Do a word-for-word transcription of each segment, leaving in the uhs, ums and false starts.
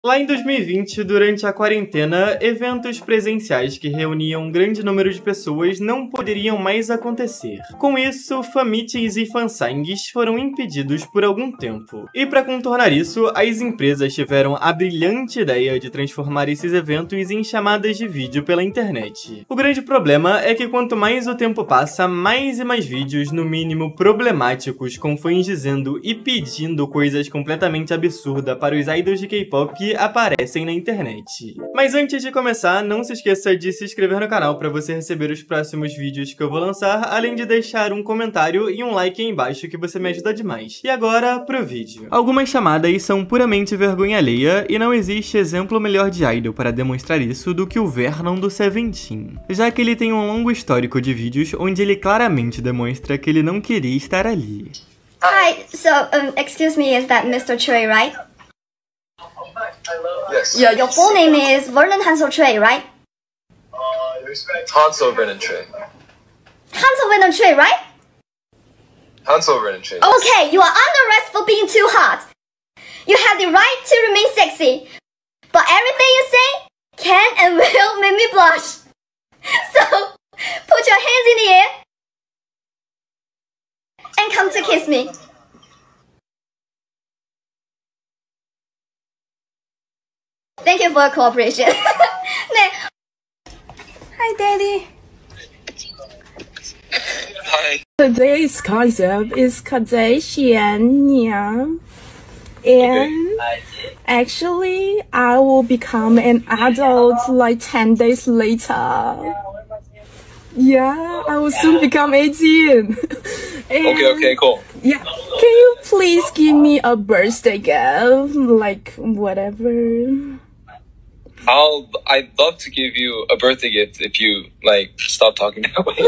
Lá em dois mil e vinte, durante a quarentena, eventos presenciais que reuniam um grande número de pessoas não poderiam mais acontecer. Com isso, fanmeetings e fansigns foram impedidos por algum tempo. E para contornar isso, as empresas tiveram a brilhante ideia de transformar esses eventos em chamadas de vídeo pela internet. O grande problema é que quanto mais o tempo passa, mais e mais vídeos, no mínimo problemáticos, com fãs dizendo e pedindo coisas completamente absurdas para os idols de K-pop aparecem na internet. Mas antes de começar, não se esqueça de se inscrever no canal para você receber os próximos vídeos que eu vou lançar, além de deixar um comentário e um like aí embaixo que você me ajuda demais. E agora, pro vídeo. Algumas chamadas são puramente vergonha alheia e não existe exemplo melhor de idol para demonstrar isso do que o Vernon do Seventeen, já que ele tem um longo histórico de vídeos onde ele claramente demonstra que ele não queria estar ali. Hi, so, um, excuse me, is that mister Choi, right? Yes. Your, your full name is Vernon Hansel Choi, right? Hansel Vernon Choi. Hansel Vernon Choi, right? Hansel Vernon Choi. Okay, you are under arrest for being too hot. You have the right to remain sexy, but everything you say can and will make me blush. So, put your hands in the air and come to kiss me. Thank you for your cooperation. Hi, Daddy. Hi. Today's concept is Kardashian, and actually, I will become an adult like ten days later. Yeah, I will soon become eighteen. Okay, okay, cool. Yeah, can you please give me a birthday gift, like whatever? I'll. I'd love to give you a birthday gift if you like stop talking that way.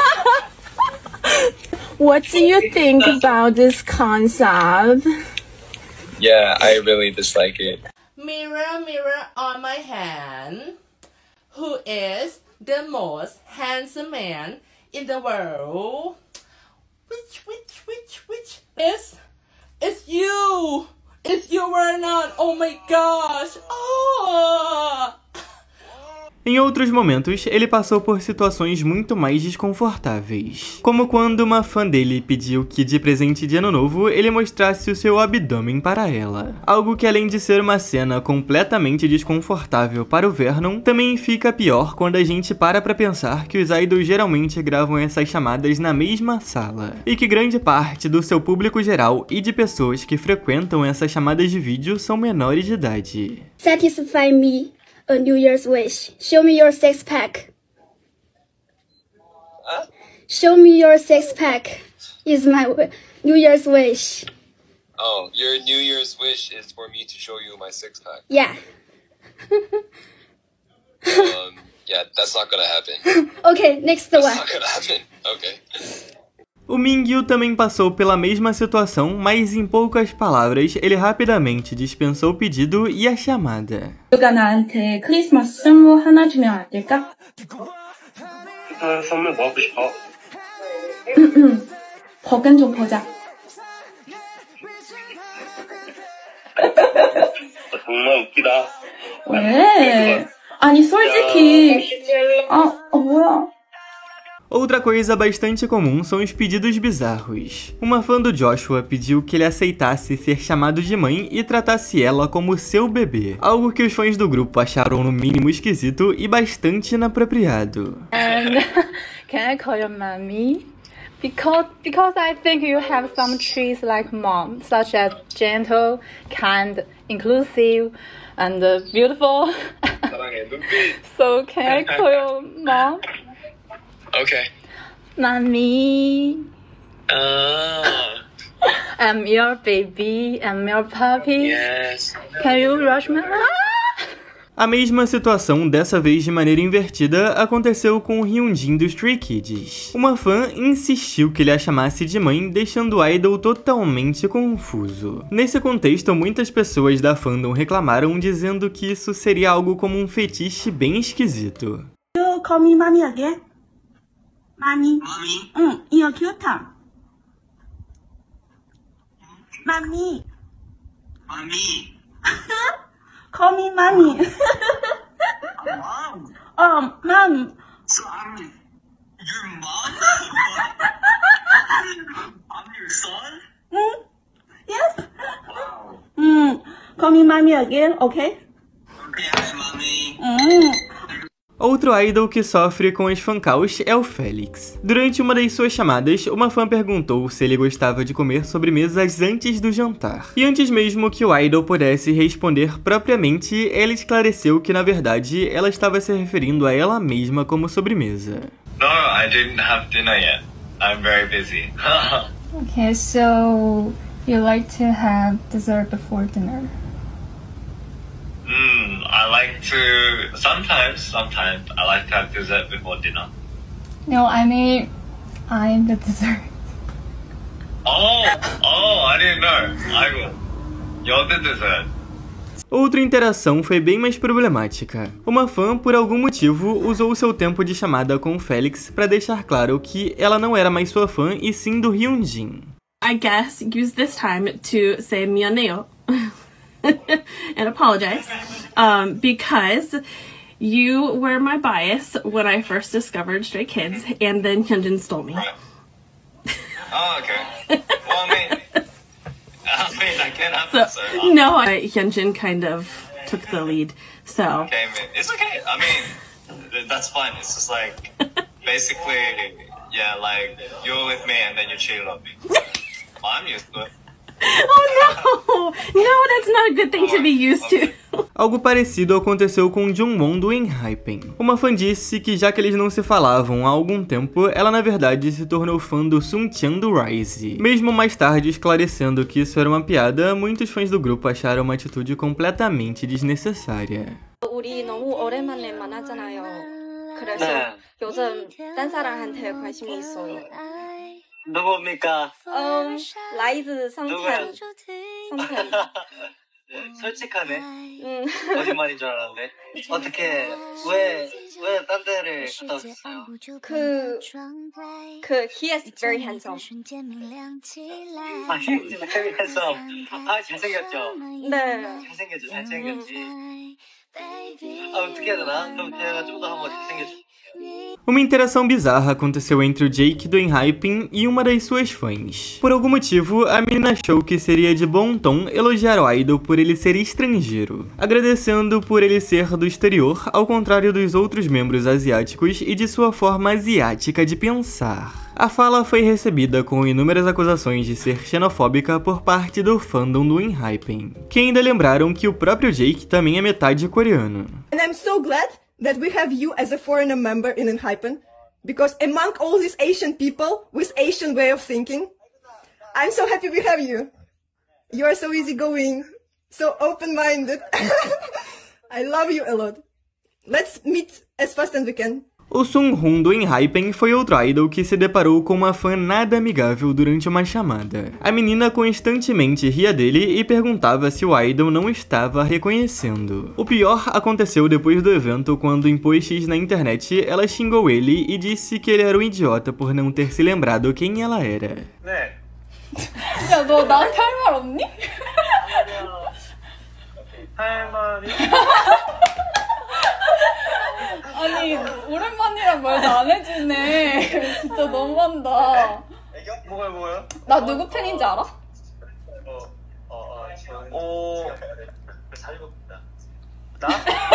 What do you think about this concept? Yeah, I really dislike it. Mirror, mirror on my hand, who is the most handsome man in the world? Which, which, which, which is? It's you! It's you, Vernon! Oh my gosh! Oh! Em outros momentos, ele passou por situações muito mais desconfortáveis. Como quando uma fã dele pediu que, de presente de ano novo, ele mostrasse o seu abdômen para ela. Algo que, além de ser uma cena completamente desconfortável para o Vernon, também fica pior quando a gente para pra pensar que os idols geralmente gravam essas chamadas na mesma sala. E que grande parte do seu público geral e de pessoas que frequentam essas chamadas de vídeo são menores de idade. Satisfy me. A New Year's wish. Show me your six pack. Huh? Show me your six pack. Is my wi- New Year's wish. Oh, your New Year's wish is for me to show you my six pack. Yeah. Um, yeah, that's not gonna happen. Okay, next That's one. not gonna happen. Okay. O Mingyu também passou pela mesma situação, mas em poucas palavras, ele rapidamente dispensou o pedido e a chamada. 누가 나한테 크리스마스 선물 하나 주면 안 될까? 아, 선물 뭐 하고 싶어? 버간 좀 보자. 정말 웃기다. 왜? 아니 솔직히 아, 어, 뭐야? Outra coisa bastante comum são os pedidos bizarros. Uma fã do Joshua pediu que ele aceitasse ser chamado de mãe e tratasse ela como seu bebê. Algo que os fãs do grupo acharam no mínimo esquisito e bastante inapropriado. And can I call you mommy? Because because I think you have some traits like mom, such as gentle, kind, inclusive, and beautiful. 사랑해, 눈빛. So can I call you mom? Okay. Mommy, Ah, I'm your baby, I'm your puppy. yes. Can you rush me? Ah! A mesma situação, dessa vez de maneira invertida, aconteceu com o Hyunjin dos Stray Kids. Uma fã insistiu que ele a chamasse de mãe, deixando o idol totalmente confuso. Nesse contexto, muitas pessoas da fandom reclamaram, dizendo que isso seria algo como um fetiche bem esquisito. You call me mommy again? Mommy. Mommy. 응, 이거 귀엽다. Mommy. Mommy. Call me mommy. Mom. um, mom. So I'm your mom? I'm your son? Mm, yes. Wow. Mm, call me mommy again, okay? Okay, hi, mommy. Mm. Outro idol que sofre com os fancaus é o Félix. Durante uma das suas chamadas, uma fã perguntou se ele gostava de comer sobremesas antes do jantar. E antes mesmo que o idol pudesse responder propriamente, ela esclareceu que na verdade ela estava se referindo a ela mesma como sobremesa. No, I didn't have dinner yet. I'm very busy. Okay, so you like to have dessert before dinner? Hmm, I like to, sometimes, sometimes, I like to have dessert before dinner. No, I mean, I'm the dessert. Oh, oh, I didn't know. I will. You're the dessert. Outra interação foi bem mais problemática. Uma fã, por algum motivo, usou seu tempo de chamada com o Félix para deixar claro que ela não era mais sua fã e sim do Hyunjin. I guess use this time to say 미안해요. And apologize, um, because you were my bias when I first discovered Stray Kids, and then Hyunjin stole me. Oh, okay. Well, I mean, I mean, that can't happen, so... so no, I, Hyunjin kind of took the lead, so... Okay, I mean, it's okay. I mean, that's fine. It's just like, basically, yeah, like, you were with me and then you cheated on me. Well, I'm used to it. Oh no! No, that's not a good thing to be used to. Algo parecido aconteceu com Jungwon do ENHYPEN. Uma fã disse que já que eles não se falavam há algum tempo, ela na verdade se tornou fã do Sungchan do Rise. Mesmo mais tarde esclarecendo que isso era uma piada, muitos fãs do grupo acharam uma atitude completamente desnecessária. 우리 너무 오랜만에 만나잖아요. 그래서 네. 요즘 딴 사람한테 관심이 있어요. 누굽니까? 음, 라이즈 성탄. 성탄. 솔직하네. 음. 거짓말인 줄 알았는데. 어떻게 왜 왜 딴 데를 갔다 오셨어요? 그, 그 he is very handsome. 아, he's very handsome. 아, 잘생겼죠? 네. 잘생겼죠, 잘생겼지. 아, 어떻게 해야 되나? 그럼 제가 좀 더 한번 잘생겨줘. Uma interação bizarra aconteceu entre o Jake do ENHYPEN e uma das suas fãs. Por algum motivo, a menina achou que seria de bom tom elogiar o idol por ele ser estrangeiro, agradecendo por ele ser do exterior, ao contrário dos outros membros asiáticos e de sua forma asiática de pensar. A fala foi recebida com inúmeras acusações de ser xenofóbica por parte do fandom do ENHYPEN, que ainda lembraram que o próprio Jake também é metade coreano. And I'm so glad that we have you as a foreigner member in ENHYPEN, because among all these Asian people with Asian way of thinking, I'm so happy we have you. You are so easygoing, so open-minded. I love you a lot. Let's meet as fast as we can. O Sunhoon do ENHYPEN foi outro idol que se deparou com uma fã nada amigável durante uma chamada. A menina constantemente ria dele e perguntava se o idol não estava reconhecendo. O pior aconteceu depois do evento, quando em posts na internet ela xingou ele e disse que ele era um idiota por não ter se lembrado quem ela era. 네. 야, 너 나한테 할 말 없니? 할머니. 아니, 오랜만이란 말도 안 해주네. 진짜 너무한다. 뭐가요, 뭐가요? 나 누구 팬인지 알아? 어, 어, 어, 오. 잘 읽었다. 나?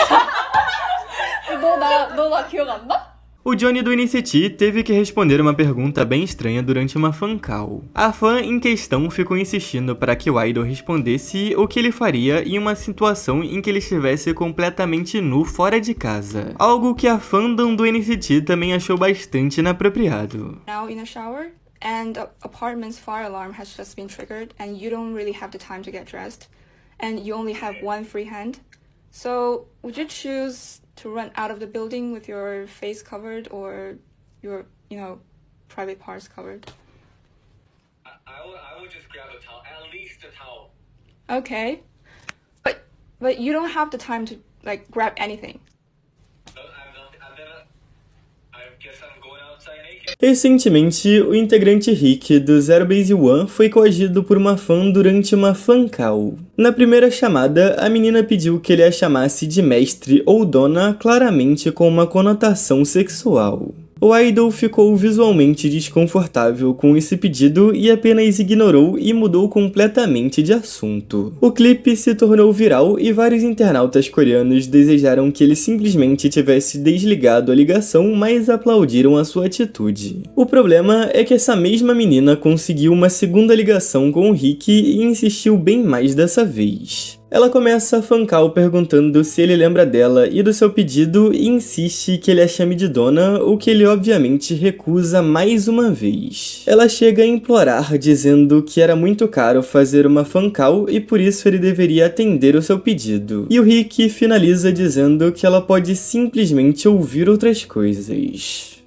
너 나, 너 나 기억 안 나? O Johnny do N C T teve que responder uma pergunta bem estranha durante uma fan call. A fã em questão ficou insistindo para que o idol respondesse o que ele faria em uma situação em que ele estivesse completamente nu fora de casa. Algo que a fandom do N C T também achou bastante inapropriado. Now in a shower, and the apartment's fire alarm has just been triggered, and you don't really have the time to get dressed, and you only have one free hand. So would you choose to run out of the building with your face covered or your, you know, private parts covered? I, I, would, I would just grab a towel, at least a towel. Okay. But but you don't have the time to like grab anything. I've, I've never, I've Recentemente, o integrante Rick do Zero Base One foi coagido por uma fã durante uma fan call. Na primeira chamada, a menina pediu que ele a chamasse de mestre ou dona, claramente com uma conotação sexual. O idol ficou visualmente desconfortável com esse pedido e apenas ignorou e mudou completamente de assunto. O clipe se tornou viral e vários internautas coreanos desejaram que ele simplesmente tivesse desligado a ligação, mas aplaudiram a sua atitude. O problema é que essa mesma menina conseguiu uma segunda ligação com o Rick e insistiu bem mais dessa vez. Ela começa a fan call perguntando se ele lembra dela e do seu pedido e insiste que ele a chame de dona, o que ele obviamente recusa mais uma vez. Ela chega a implorar, dizendo que era muito caro fazer uma fan call e por isso ele deveria atender o seu pedido. E o Rick finaliza dizendo que ela pode simplesmente ouvir outras coisas.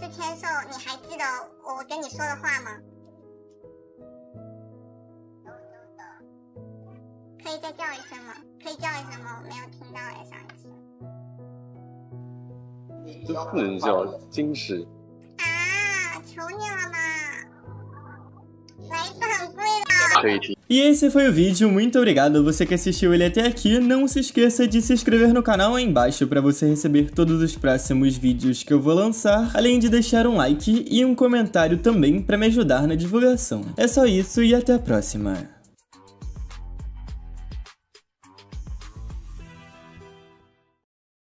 E esse foi o vídeo, muito obrigado a você que assistiu ele até aqui. Não se esqueça de se inscrever no canal aí embaixo para você receber todos os próximos vídeos que eu vou lançar, além de deixar um like e um comentário também para me ajudar na divulgação. É só isso e até a próxima.